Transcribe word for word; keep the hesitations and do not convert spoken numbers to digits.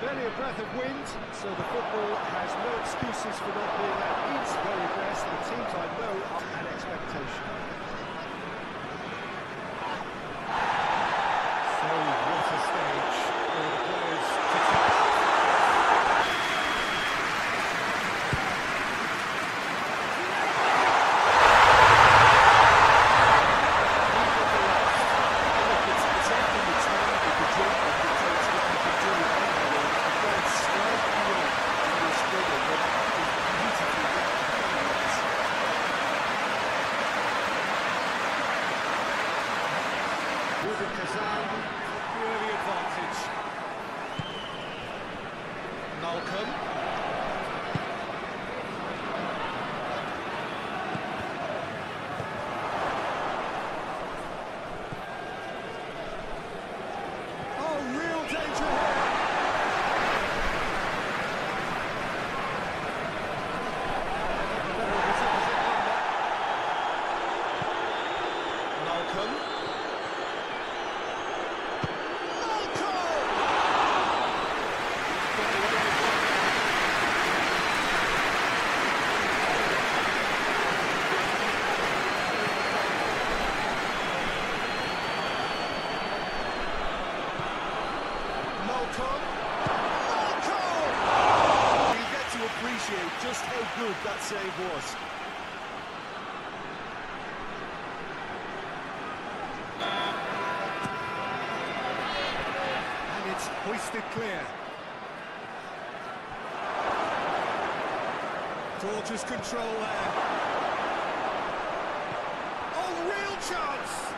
Barely a breath of wind, so the football has no excuses for not being at its very best. The teams I know are at expectation. So what a stage for the players to test. Kazan for early advantage. Malcolm. Oh, real danger here. Malcolm. You get to appreciate just how good that save was. And it's hoisted clear. Gorgeous control there. Oh, real chance!